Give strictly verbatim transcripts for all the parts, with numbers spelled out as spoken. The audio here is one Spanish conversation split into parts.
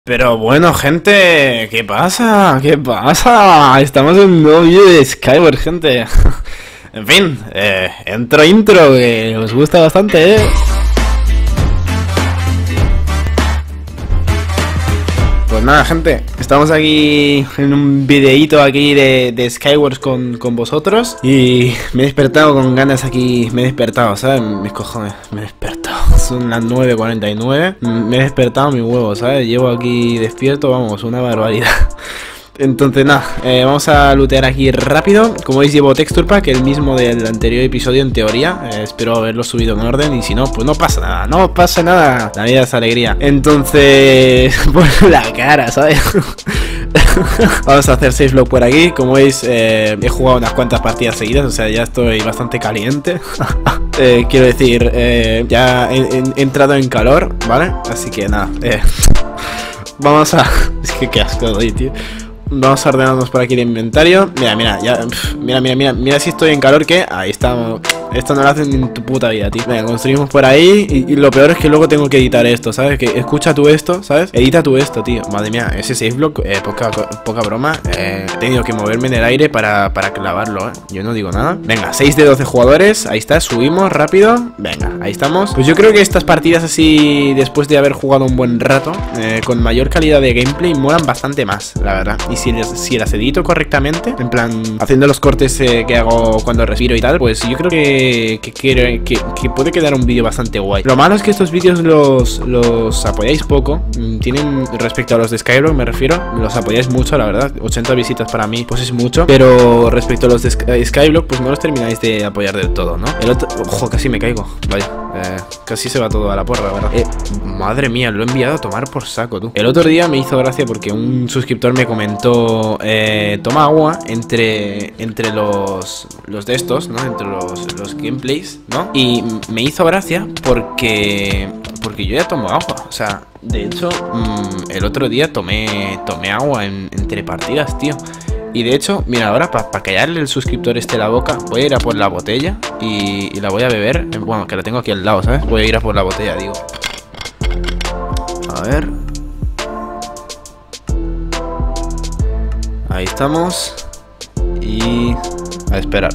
Pero bueno, gente, ¿qué pasa? ¿Qué pasa? Estamos en un nuevo vídeo de Skyward, gente. En fin, eh, intro intro, que os gusta bastante, ¿eh? Pues nada, gente, estamos aquí en un videíto aquí de, de Skyward con, con vosotros. Y me he despertado con ganas aquí, me he despertado, ¿sabes? Mis cojones, me he despertado. Son las nueve cuarenta y nueve, me he despertado mi huevo, ¿sabes? Llevo aquí despierto, vamos, una barbaridad. Entonces nada, eh, vamos a lootear aquí rápido. Como veis llevo Texture Pack, el mismo del anterior episodio en teoría. eh, Espero haberlo subido en orden y si no, pues no pasa nada, no pasa nada. La vida es alegría. Entonces, por la cara, ¿sabes? Vamos a hacer seis vlog por aquí. Como veis, eh, he jugado unas cuantas partidas seguidas, o sea, ya estoy bastante caliente. eh, Quiero decir, eh, ya he, he, he entrado en calor, ¿vale? Así que nada, eh, vamos a... Es que qué asco doy, tío. Vamos a ordenarnos por aquí el inventario. Mira, mira, ya, pff, mira, mira, mira, mira si estoy en calor, que ahí estamos. Esto no lo hacen en tu puta vida, tío. Venga, construimos por ahí y, y lo peor es que luego tengo que editar esto, ¿sabes? Que escucha tú esto, ¿sabes? Edita tú esto, tío. Madre mía, ese save block, eh, poca, poca broma. eh, He tenido que moverme en el aire para, para clavarlo, ¿eh? Yo no digo nada. Venga, seis de doce jugadores. Ahí está, subimos rápido. Venga, ahí estamos. Pues yo creo que estas partidas así, después de haber jugado un buen rato, eh, con mayor calidad de gameplay, molan bastante más, la verdad. Y si, les, si las edito correctamente, en plan, haciendo los cortes eh, que hago cuando respiro y tal, pues yo creo que Que, que, que, que puede quedar un vídeo bastante guay. Lo malo es que estos vídeos los, los apoyáis poco. Tienen, respecto a los de Skyblock me refiero, los apoyáis mucho, la verdad. ochenta visitas para mí, pues es mucho. Pero respecto a los de Skyblock, pues no los termináis de apoyar del todo, ¿no? El otro... Ojo, casi me caigo. Vaya, eh, casi se va todo a la porra, ¿verdad? Eh, madre mía, lo he enviado a tomar por saco, tú. El otro día me hizo gracia porque un suscriptor me comentó, eh, toma agua entre, entre los, los de estos, ¿no? Entre los, los gameplay, ¿no? Y me hizo gracia porque porque yo ya tomo agua. O sea, de hecho, mmm, el otro día tomé tomé agua en, entre partidas, tío. Y de hecho, mira, ahora para pa callarle el suscriptor este la boca, voy a ir a por la botella y, y la voy a beber. Bueno, que la tengo aquí al lado, ¿sabes? Voy a ir a por la botella, digo. A ver. Ahí estamos. Y... a esperar.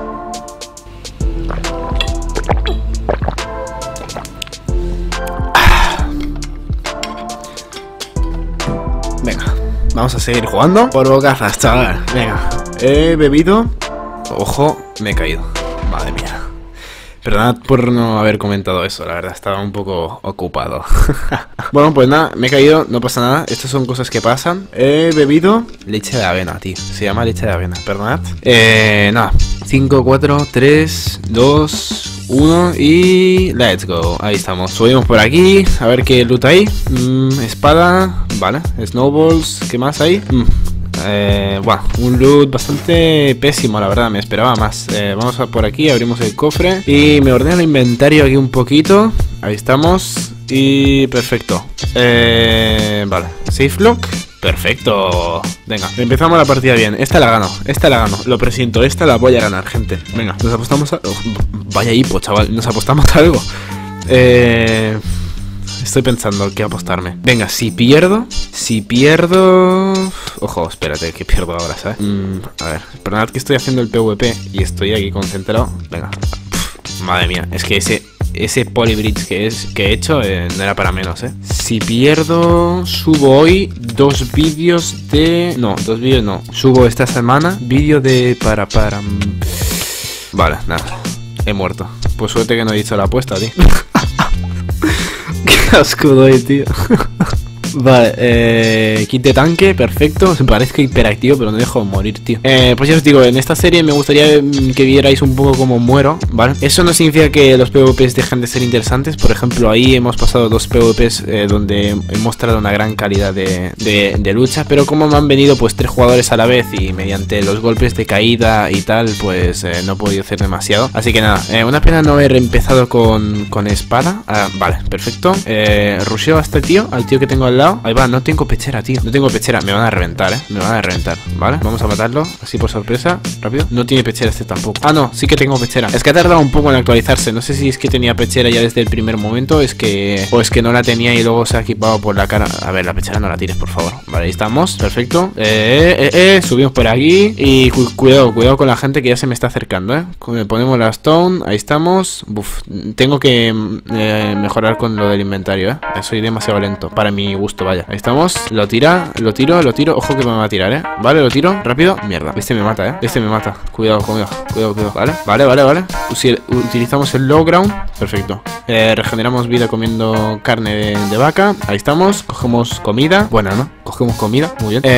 Venga, vamos a seguir jugando por bocazas, chaval. Venga, he bebido. Ojo, me he caído. Madre mía. Perdonad por no haber comentado eso, la verdad, estaba un poco ocupado. Bueno, pues nada, me he caído, no pasa nada. Estas son cosas que pasan. He bebido leche de avena, tío. Se llama leche de avena, perdonad. Eh, nada, cinco, cuatro, tres, dos... uno y let's go. Ahí estamos, subimos por aquí. A ver qué loot hay. mm, Espada, vale, snowballs. ¿Qué más hay? Mm. Eh, bueno, un loot bastante pésimo, la verdad, me esperaba más. eh, Vamos a por aquí, abrimos el cofre y me ordeno el inventario aquí un poquito. Ahí estamos. Y perfecto. eh, Vale, safe lock. Perfecto. Venga, empezamos la partida bien. Esta la gano, esta la gano. Lo presiento, esta la voy a ganar, gente. Venga, nos apostamos a... Oh, vaya hipo, chaval, nos apostamos a algo. Eh... Estoy pensando qué apostarme. Venga, si pierdo Si pierdo... Ojo, espérate, que pierdo ahora, ¿sabes? Mm, a ver, perdonad que estoy haciendo el PvP y estoy aquí concentrado. Venga. Pff, madre mía, es que ese... Ese polybridge que, es, que he hecho eh, no era para menos, ¿eh? Si pierdo, subo hoy dos vídeos de... No, dos vídeos no. Subo esta semana vídeo de... Para, para... Vale, nada. He muerto. Pues suerte que no he dicho la apuesta, tío. Qué asco doy, tío. Vale, eh, kit de tanque, perfecto. Se parece hiperactivo, pero no dejo morir, tío. eh, Pues ya os digo, en esta serie me gustaría que vierais un poco cómo muero, ¿vale? Eso no significa que los PvPs dejen de ser interesantes. Por ejemplo, ahí hemos pasado dos PvPs eh, donde he mostrado una gran calidad de, de, de lucha. Pero como me han venido pues tres jugadores a la vez y mediante los golpes de caída y tal, pues eh, no he podido hacer demasiado. Así que nada, eh, una pena no haber empezado con, con espada. ah, Vale, perfecto. eh, Rusheo a este tío, al tío que tengo al lado. cuidado. Ahí va, no tengo pechera, tío. No tengo pechera, me van a reventar, eh. Me van a reventar, ¿vale? Vamos a matarlo, así por sorpresa. Rápido. No tiene pechera este tampoco. Ah, no, sí que tengo pechera. Es que ha tardado un poco en actualizarse. No sé si es que tenía pechera ya desde el primer momento. Es que... O es que no la tenía y luego se ha equipado por la cara. A ver, la pechera no la tires, por favor. Vale, ahí estamos. Perfecto. Eh, eh, eh. Subimos por aquí. Y cu cuidado, cuidado con la gente que ya se me está acercando, eh. Ponemos la stone. Ahí estamos. Uf, tengo que eh, mejorar con lo del inventario, eh. Soy demasiado lento para mi gusto, vaya. Ahí estamos. Lo tira, lo tiro, lo tiro. Ojo que me va a tirar, eh. Vale, lo tiro. Rápido. Mierda. Este me mata, eh. Este me mata. Cuidado, cuidado, cuidado, cuidado. Vale, vale, vale, vale. Si utilizamos el low ground. Perfecto. Eh, regeneramos vida comiendo carne de, de vaca. Ahí estamos. Cogemos comida. Buena, ¿no? Cogemos comida. Muy bien.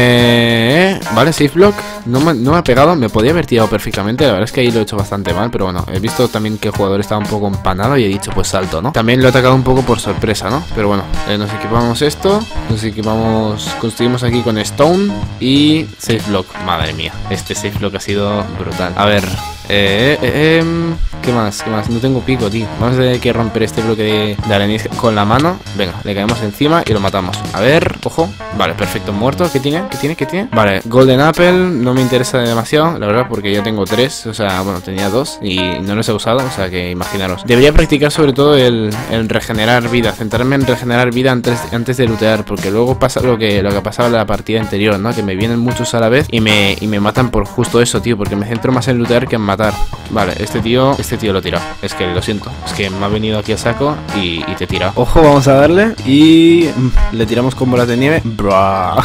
Eh, vale, safe block. No me, no me ha pegado. Me podía haber tirado perfectamente. La verdad es que ahí lo he hecho bastante mal. Pero bueno, he visto también que el jugador estaba un poco empanado y he dicho, pues salto, ¿no? También lo he atacado un poco por sorpresa, ¿no? Pero bueno, eh, nos equipamos esto. Nos equipamos. Construimos aquí con stone y safe block. Madre mía, este safe block ha sido brutal. A ver. Eh, eh, eh, ¿Qué más? ¿Qué más? No tengo pico, tío. Vamos a tener que romper este bloque de, de arenisca con la mano. Venga, le caemos encima y lo matamos. A ver, ojo. Vale, perfecto, muerto. ¿Qué tiene? ¿Qué tiene? ¿Qué tiene? Vale, Golden Apple. No me interesa demasiado, la verdad, porque ya tengo tres. O sea, bueno, tenía dos y no los he usado. O sea, que imaginaros. Debería practicar sobre todo el, el regenerar vida. Centrarme en regenerar vida antes, antes de lootear. Porque luego pasa lo que, lo que pasaba en la partida anterior, ¿no? Que me vienen muchos a la vez y me, y me matan por justo eso, tío. Porque me centro más en lootear que en matar. Vale, este tío, este tío lo tira. Es que lo siento, es que me ha venido aquí a saco y, y te tira. Ojo, vamos a darle y le tiramos con bolas de nieve. Bra.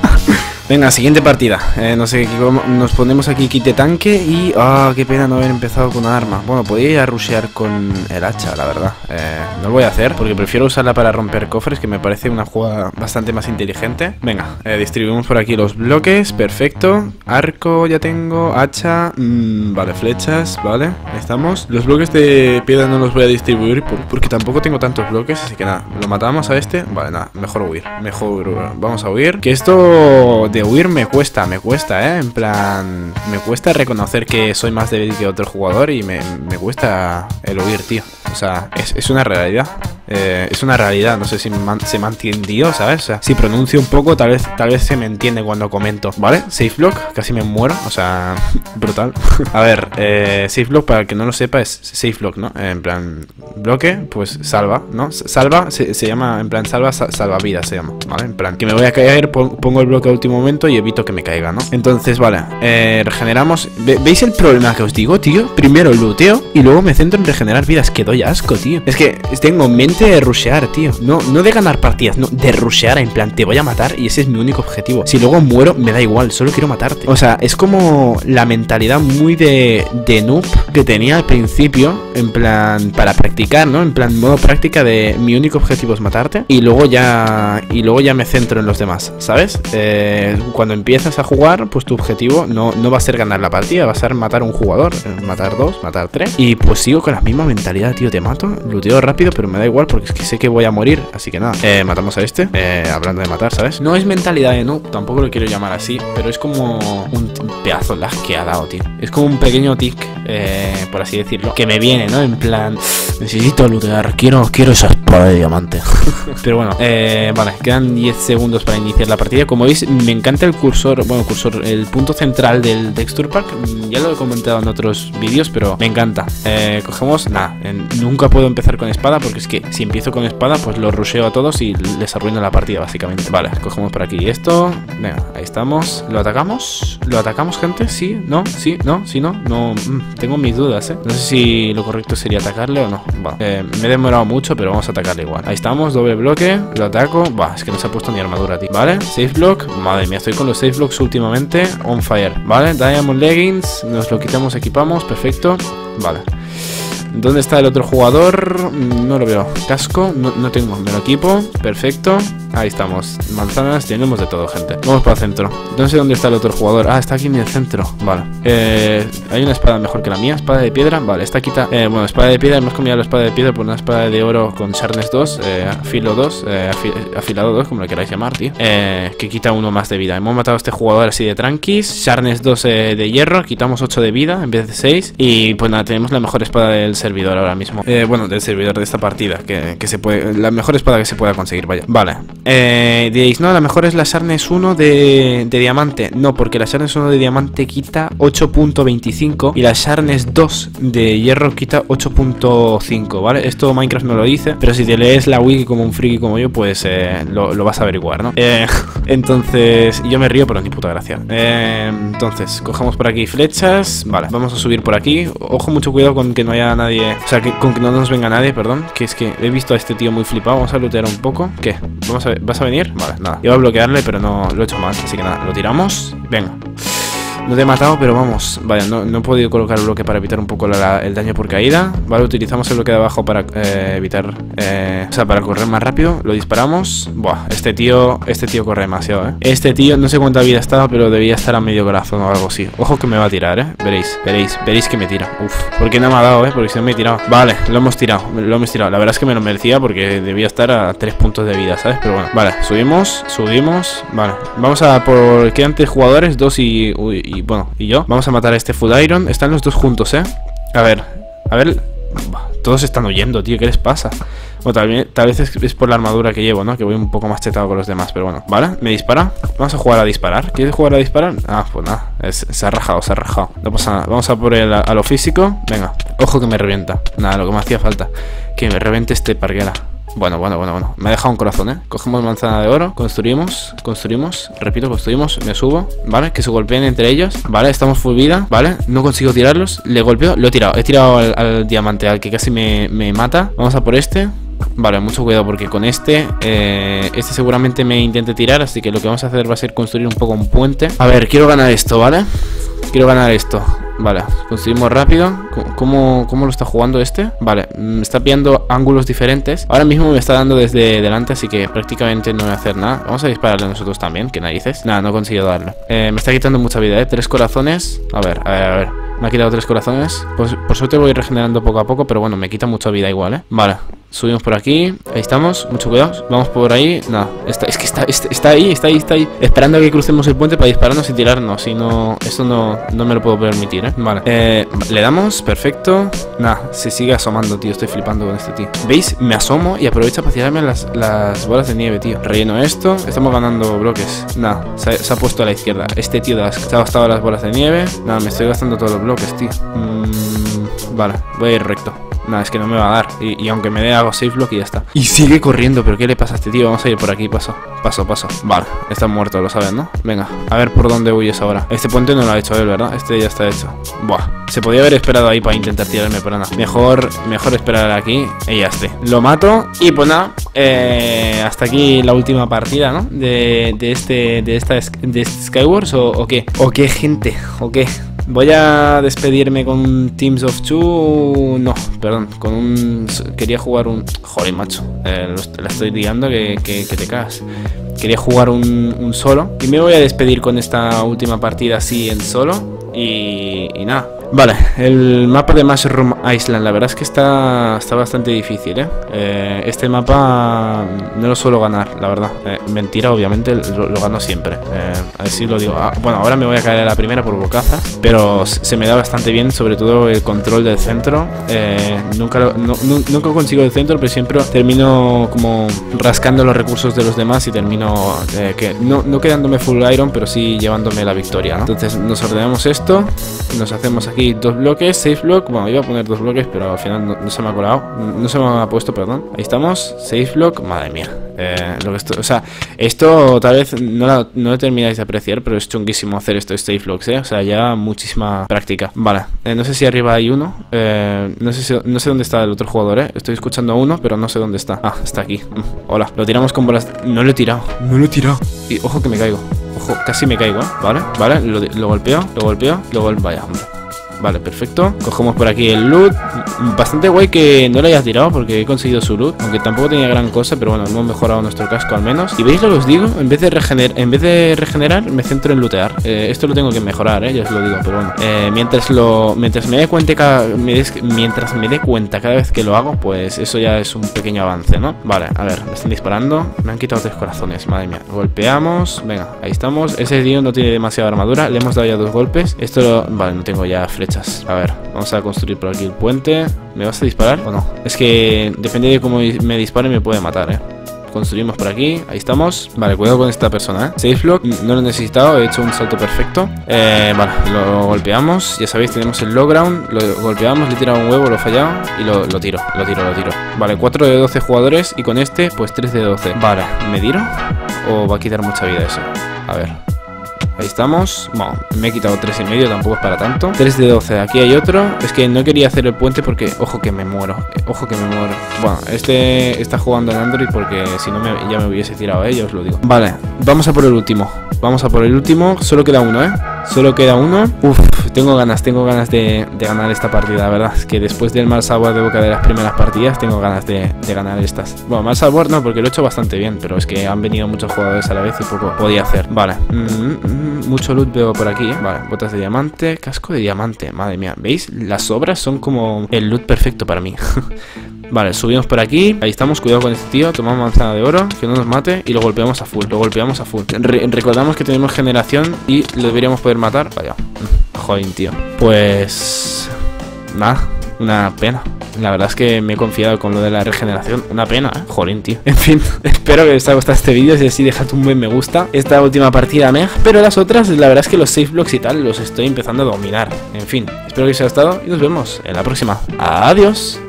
Venga, siguiente partida. eh, No sé, nos ponemos aquí kit de tanque. Y... ah, qué pena no haber empezado con una arma. Bueno, podría ir a rushear con el hacha, la verdad. eh, No lo voy a hacer porque prefiero usarla para romper cofres, que me parece una jugada bastante más inteligente. Venga, eh, distribuimos por aquí los bloques. Perfecto. Arco ya tengo. Hacha. mmm, Vale, flechas. Vale, ahí estamos. Los bloques de piedra no los voy a distribuir por, porque tampoco tengo tantos bloques. Así que nada, lo matamos a este. Vale, nada, mejor huir. Mejor, vamos a huir. Que esto... de huir me cuesta, me cuesta, ¿eh? En plan, me cuesta reconocer que soy más débil que otro jugador y me, me cuesta el huir, tío. O sea, es, es una realidad. Eh, es una realidad, no sé si man, se me ha entendido, ¿sabes? O sea, si pronuncio un poco, tal vez, tal vez se me entiende cuando comento. ¿Vale? Safe block, casi me muero, o sea, brutal. A ver, eh, safe block, para el que no lo sepa, es safe block, ¿no? En plan, bloque, pues salva, ¿no? Salva, se, se llama, en plan, salva, sal, salvavidas se llama, ¿vale? En plan, que me voy a caer, pongo el bloque a último momento y evito que me caiga, ¿no? Entonces, vale, eh, regeneramos. ¿Ve, ¿Veis el problema que os digo, tío? Primero looteo y luego me centro en regenerar vidas, que doy asco, tío. Es que tengo en mente de rushear, tío. No, no de ganar partidas, no, de rushear, en plan, te voy a matar y ese es mi único objetivo. Si luego muero, me da igual, solo quiero matarte. O sea, es como la mentalidad muy de, de noob que tenía al principio, en plan, para practicar, ¿no? En plan, modo práctica de mi único objetivo es matarte y luego ya, y luego ya me centro en los demás, ¿sabes? Eh, cuando empiezas a jugar, pues tu objetivo no, no va a ser ganar la partida, va a ser matar a un jugador, matar dos, matar tres. Y pues sigo con la misma mentalidad, tío, te mato, looteo rápido, pero me da igual porque es que sé que voy a morir, así que nada, eh, matamos a este, eh, hablando de matar, ¿sabes? No es mentalidad de noob, tampoco lo quiero llamar así, pero es como un pedazo de lag que ha dado, tío. Es como un pequeño tic, eh, por así decirlo, que me viene, ¿no? En plan, necesito lootear, quiero, quiero esa espada de diamante. Pero bueno, eh, vale, quedan diez segundos para iniciar la partida. Como veis, me encanta el cursor, bueno, el cursor, el punto central del texture pack. Ya lo he comentado en otros vídeos, pero me encanta. Eh, cogemos, nada, nunca puedo empezar con espada porque es que si empiezo con espada, pues los rusheo a todos y les arruino la partida, básicamente. Vale, cogemos por aquí esto. Venga, ahí estamos. ¿Lo atacamos? ¿Lo atacamos, gente? ¿Sí? ¿No? ¿Sí? ¿No? ¿Sí? ¿No? No, mmm, tengo mis dudas, ¿eh? No sé si lo correcto sería atacarle o no. Vale, eh, me he demorado mucho, pero vamos a atacarle igual. Ahí estamos, doble bloque, lo ataco. Bah, es que no se ha puesto ni armadura, tío. Vale, safe block. Madre mía, estoy con los safe blocks últimamente on fire. Vale, Diamond Leggings, nos lo quitamos, equipamos, perfecto. Vale. ¿Dónde está el otro jugador? No lo veo. Casco, no, no tengo, me lo equipo, perfecto. Ahí estamos, manzanas, tenemos de todo, gente. Vamos para el centro. No sé dónde está el otro jugador. Ah, está aquí en el centro, vale. eh, Hay una espada mejor que la mía, espada de piedra. Vale, esta quita, eh, bueno, espada de piedra. Hemos cambiado la espada de piedra por una espada de oro con Sharpness dos, eh, Afilo dos, eh, afi Afilado dos, como lo queráis llamar, tío, eh, que quita uno más de vida. Hemos matado a este jugador así de tranquis. Sharpness dos, eh, de hierro, quitamos ocho de vida en vez de seis. Y pues nada, tenemos la mejor espada del servidor ahora mismo. Eh, bueno, del servidor de esta partida, que, que se puede, la mejor espada que se pueda conseguir, vaya. Vale, eh, diréis, no, la mejor es la Sharpness uno de, de diamante. No, porque la Sharpness uno de diamante quita ocho punto veinticinco y la Sharpness dos de hierro quita ocho punto cinco, ¿vale? Esto Minecraft no lo dice, pero si te lees la wiki como un friki como yo, pues eh, lo, lo vas a averiguar, ¿no? Eh, entonces, yo me río, pero ni puta gracia. Eh, entonces, cogemos por aquí flechas. Vale, vamos a subir por aquí. Ojo, mucho cuidado con que no haya nadie. O sea, que, con que no nos venga nadie, perdón. Que es que he visto a este tío muy flipado. Vamos a lootear un poco. ¿Qué? ¿Vamos a, ¿Vas a venir? Vale, nada. Iba a bloquearle, pero no lo he hecho mal. Así que nada, lo tiramos. Venga. No te he matado, pero vamos. Vaya, no, no he podido colocar el bloque para evitar un poco la, el daño por caída. Vale, utilizamos el bloque de abajo para eh, evitar eh, o sea, para correr más rápido. Lo disparamos. Buah, este tío Este tío corre demasiado, eh Este tío, no sé cuánta vida estaba, pero debía estar a medio corazón o algo así. Ojo que me va a tirar, eh Veréis, veréis, veréis que me tira. Uf, porque no me ha dado, eh Porque si no me he tirado. Vale, lo hemos tirado, lo hemos tirado. La verdad es que me lo merecía porque debía estar a tres puntos de vida, ¿sabes? Pero bueno, vale, subimos, subimos. Vale, vamos a por... Quedan tres jugadores, dos y, y, y bueno, y yo. Vamos a matar a este Full Iron. Están los dos juntos, eh A ver, a ver. Todos están huyendo, tío, ¿qué les pasa? Bueno, tal vez, tal vez es, es por la armadura que llevo, ¿no? Que voy un poco más chetado con los demás, pero bueno. Vale, me dispara. Vamos a jugar a disparar. ¿Quieres jugar a disparar? Ah, pues nada, es, se ha rajado, se ha rajado. No pasa nada, vamos a por el, a, a lo físico. Venga, ojo que me revienta. Nada, lo que me hacía falta, que me reviente este parguela. Bueno, bueno, bueno, bueno. Me ha dejado un corazón, ¿eh? Cogemos manzana de oro. Construimos, construimos. Repito, construimos. Me subo, ¿vale? Que se golpeen entre ellos. Vale, estamos full vida, ¿vale? No consigo tirarlos. Le golpeo. Lo he tirado. He tirado al, al diamante, al que casi me, me mata. Vamos a por este. Vale, mucho cuidado porque con este eh, Este seguramente me intente tirar. Así que lo que vamos a hacer va a ser construir un poco un puente. A ver, quiero ganar esto, ¿vale? Quiero ganar esto. Vale, construimos rápido. ¿Cómo, ¿Cómo lo está jugando este? Vale, me está pillando ángulos diferentes. Ahora mismo me está dando desde delante, así que prácticamente no voy a hacer nada. Vamos a dispararle nosotros también, que narices. Nada, no he conseguido darle. eh, Me está quitando mucha vida, eh Tres corazones. A ver, a ver, a ver. Me ha quitado tres corazones. Pues por suerte voy regenerando poco a poco, pero bueno, me quita mucha vida igual, eh Vale, subimos por aquí. Ahí estamos, mucho cuidado. Vamos por ahí. Nada, está, es que está, está, está ahí, está ahí, está ahí esperando a que crucemos el puente para dispararnos y tirarnos. Si no, esto no, no me lo puedo permitir, eh Vale, eh, le damos, perfecto. Nada, se sigue asomando, tío. Estoy flipando con este tío. ¿Veis? Me asomo y aprovecha para tirarme las, las bolas de nieve, tío. Relleno esto, estamos ganando bloques. Nada, se, se ha puesto a la izquierda. Este tío de se ha gastado las bolas de nieve. Nada, me estoy gastando todos los bloques, tío. mm, Vale, voy a ir recto. Nada, es que no me va a dar. Y, y aunque me dé hago safe block y ya está. Y sigue corriendo, pero ¿qué le pasa a este tío? Vamos a ir por aquí, paso, paso, paso. Vale, está muerto, lo saben, ¿no? Venga, a ver por dónde huyes ahora. Este puente no lo ha hecho él, ¿verdad? Este ya está hecho. Buah, se podía haber esperado ahí para intentar tirarme, pero nada. Mejor, mejor esperar aquí y ya esté. Lo mato y pues nada, eh, hasta aquí la última partida, ¿no? De, de este, de esta, de este Skywars o, o qué. O qué, gente, o qué. Voy a despedirme con Teams of Two. No, perdón, con un... Quería jugar un... Joder, macho, eh, lo, la estoy liando que, que, que te cagas. Quería jugar un, un solo. Y me voy a despedir con esta última partida así en solo. Y, y nada. Vale, el mapa de Mushroom Island, la verdad es que está, está bastante difícil, ¿eh? ¿eh? Este mapa no lo suelo ganar, la verdad. Eh, mentira, obviamente, lo, lo gano siempre. Eh, así lo digo. Ah, bueno, ahora me voy a caer a la primera por bocazas, pero se me da bastante bien, sobre todo el control del centro. Eh, nunca, lo, no, nunca consigo el centro, pero siempre termino como rascando los recursos de los demás y termino eh, que no, no quedándome full iron, pero sí llevándome la victoria, ¿no? Entonces nos ordenamos esto, nos hacemos aquí dos bloques, safe block. Bueno, iba a poner dos bloques, pero al final no, no se me ha colado, no se me ha puesto, perdón. Ahí estamos, safe block, madre mía. Eh, lo que esto, o sea, esto tal vez no, la, no lo termináis de apreciar, pero es chunguísimo hacer esto de safe blocks, eh. O sea, ya muchísima práctica. Vale, eh, no sé si arriba hay uno. Eh, no sé si, no sé dónde está el otro jugador, eh. Estoy escuchando a uno, pero no sé dónde está. Ah, está aquí. Mm, hola. Lo tiramos con bolas. No lo he tirado. No lo he tirado. Y ojo que me caigo. Ojo, casi me caigo, ¿eh? Vale, vale. Lo, lo golpeo, lo golpeo, lo golpeo. Vaya, hombre. Vale, perfecto. Cogemos por aquí el loot. Bastante guay que no lo haya tirado porque he conseguido su loot, aunque tampoco tenía gran cosa, pero bueno, hemos mejorado nuestro casco al menos. Y veis lo que os digo, en vez de regenerar, en vez de regenerar, me centro en lootear. eh, Esto lo tengo que mejorar, eh, ya os lo digo, pero bueno, eh, mientras lo mientras me dé cuenta cada, me des, mientras me dé cuenta cada vez que lo hago, pues eso ya es un pequeño avance, ¿no? Vale, a ver, me están disparando. Me han quitado tres corazones, madre mía. Golpeamos, venga, ahí estamos. Ese tío no tiene demasiada armadura, le hemos dado ya dos golpes. Esto lo... Vale, no tengo ya flechas muchas. A ver, vamos a construir por aquí el puente. ¿Me vas a disparar o no? Es que depende de cómo me dispare me puede matar, eh. Construimos por aquí, ahí estamos. Vale, cuidado con esta persona, ¿eh? Safe block, no lo he necesitado, he hecho un salto perfecto. eh, Vale, lo golpeamos. Ya sabéis, tenemos el low ground. Lo golpeamos, le he tirado un huevo, lo he fallado. Y lo, lo tiro, lo tiro, lo tiro. Vale, cuatro de doce jugadores. Y con este, pues tres de doce. Vale, ¿me tiro? ¿O va a quitar mucha vida eso? A ver. Ahí estamos. Bueno, me he quitado tres y medio, tampoco es para tanto. tres de doce, aquí hay otro. Es que no quería hacer el puente porque, ojo que me muero. Ojo que me muero. Bueno, este está jugando en Android porque si no me, ya me hubiese tirado, eh, ya os lo digo. Vale, vamos a por el último. Vamos a por el último. Solo queda uno, eh. Solo queda uno. Uf, tengo ganas, tengo ganas de, de ganar esta partida, la verdad. Es que después del mal sabor de boca de las primeras partidas, tengo ganas de, de ganar estas. Bueno, mal sabor no, porque lo he hecho bastante bien, pero es que han venido muchos jugadores a la vez y poco podía hacer. Vale. Mm-hmm. Mucho loot veo por aquí. Vale, botas de diamante, casco de diamante. Madre mía, ¿veis? Las sobras son como el loot perfecto para mí. Vale, subimos por aquí. Ahí estamos, cuidado con este tío. Tomamos manzana de oro, que no nos mate. Y lo golpeamos a full, lo golpeamos a full. Re Recordamos que tenemos generación y lo deberíamos poder matar. Vaya, joder, tío. Pues... nada, una pena. La verdad es que me he confiado con lo de la regeneración. Una pena, ¿eh? Jolín, tío. En fin, espero que os haya gustado este vídeo. Si así, dejad un buen me gusta. Esta última partida me... Pero las otras, la verdad es que los safe blocks y tal los estoy empezando a dominar. En fin, espero que os haya gustado y nos vemos en la próxima. Adiós.